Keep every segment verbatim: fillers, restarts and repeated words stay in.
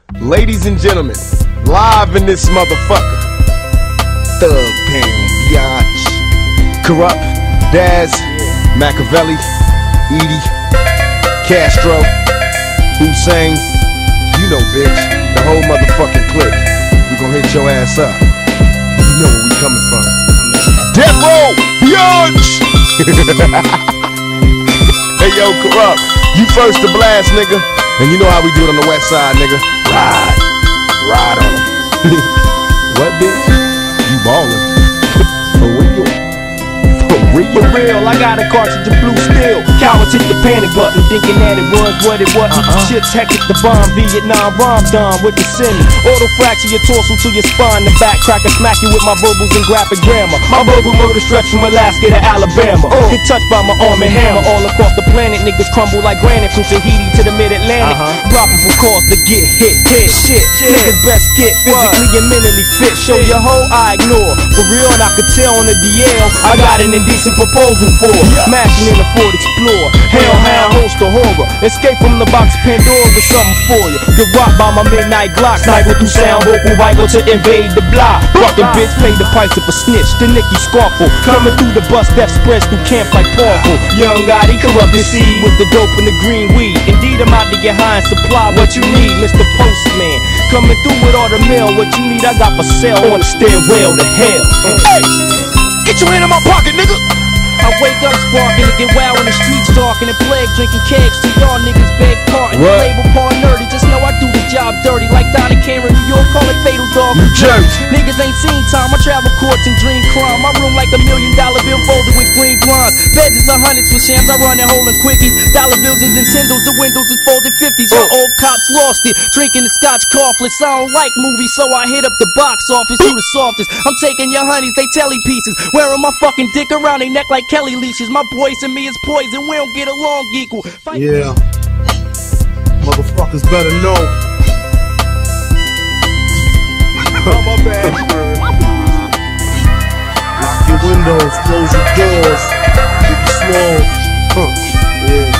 Ladies and gentlemen, live in this motherfucker, Thug Pound, Biatch, Corrupt, Daz, Machiavelli, Edie, Castro, Hussein, you know bitch, the whole motherfucking clique. We gon' hit your ass up. You know where we coming from. Death Row, Biatch! Hey yo, Corrupt, you first to blast, nigga. And you know how we do it on the west side, nigga. Ride, ride on them. What, bitch? You ballin'. For real. For real. For real, I got a cartridge of blue steel. Cowards hit the panic button, thinking that it was what it wasn't. Uh-uh. Shit's hectic, the bomb, Vietnam bomb done with the semi. Auto fracture your torso to your spine, the back crack and smack you with my verbals and graphic grammar. My verbal murder stretch from Alaska to Alabama. Uh. Get touched by my arm and hammer. All across the planet, niggas crumble like granite from Tahiti to the mid-Atlantic. Uh-huh. Probable cause to get hit, hit, shit. shit. Niggas best get physically what? and mentally fit. Show your hoe, I ignore. For real, and I could tell on the D L, I got an indecent proposal for. Yeah. Mashing in the Ford Explorer. Hellhound, host of horror. Escape from the box of Pandora with something for you. Get rocked by my midnight Glock. Sniper through sound vocal rifle to invade the block. Fucking bitch paid the price of a snitch. The Nicky Scarful. Coming through the bus, death spreads through camp like Parkle. Young Gotti corrupted seed with the dope and the green weed. Indeed, I'm out to get high and supply what you need, Mister Postman. Coming through with all the mail. What you need, I got for sale on the stairwell to hell. Hey! Get your hand in my pocket, nigga! I wake up sparking to get wild when the streets dark and the plague drinking kegs to y'all niggas beg pardon. Label porn nerdy, just know I do the job dirty like Donnie Cameron, New York, call it fatal dog. You jerks. Niggas ain't seen time, I travel courts and dream crime. My room like a million dollar bill folded with green blinds. Beds is a hundreds with shams, I run it hole in quickies. Dollar bills and Nintendos, the windows is folded fifties. Your old cops lost it, drinking the scotch coughless. I don't like movies, so I hit up the box office, do the softest. I'm taking your honeys, they telly pieces. Wearing my fucking dick around their neck like Kelly leashes. My boys and me is poison, we don't get along equal. Fight yeah, motherfuckers better know. I'm a bad bird. Lock your windows, close your doors. Keep it slow. Huh. Yeah.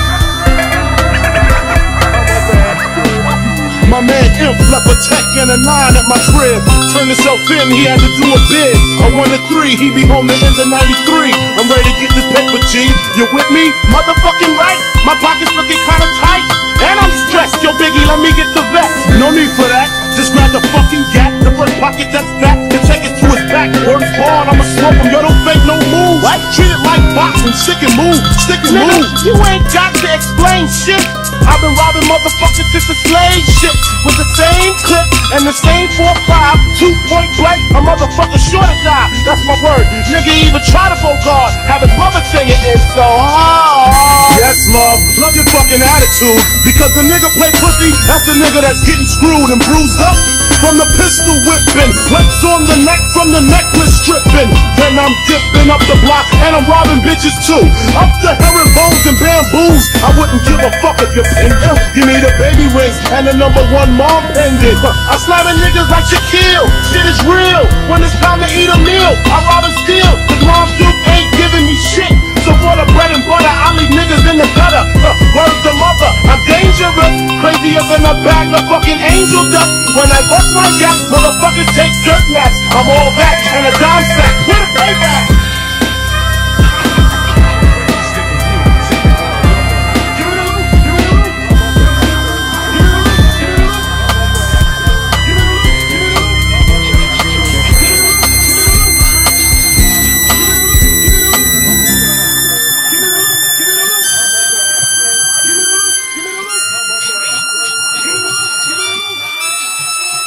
My man Imp left a tech and a nine at my crib. Turned himself in, he had to do a bid. I won a three, he be home the end of ninety-three. I'm ready to get this paper, G. You with me? Motherfucking right. My pockets looking kinda tight. And I'm stressed, yo Biggie, let me get the vet. No need for that, just grab the fucking gap. The first pocket that's fat, and take it to his back. Words born, I'ma smoke him, yo don't fake no moves. What? Treat it like boxing, stick and move, stick and Nigga, move. You ain't got to explain shit. I've been robbing motherfuckers since the slave shit. With the same clip and the same four five, two point blank, a motherfucker sure to die. That's my word. Nigga even try to guard, have his mother say it is so hard. Yes, love, love your fucking attitude. Because the nigga play pussy, that's the nigga that's getting screwed and bruised up. From the pistol whipping, legs on the neck from the necklace stripping. Then I'm dipping up the block and I'm robbing bitches too. Up the herringbones and bamboos. I wouldn't give a fuck if you're pink. Give me the baby rings and the number one mom pendant. I'm slamming niggas like Shaquille. Shit is real. When it's time to eat a meal, I rob and steal. Cause Mom Duke ain't giving me shit. So for the bread and butter, I leave niggas in the gutter. Uh, word to mother, I'm dangerous. Crazier than a bag of fucking angel dust. When I bust my gap, motherfuckers take dirt naps. I'm all that and a dime sack. Where the payback?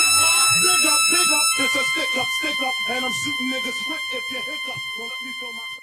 Big up, it's a stick up, stick up, and I'm shooting niggas quick if you hiccup. Don't let me fill my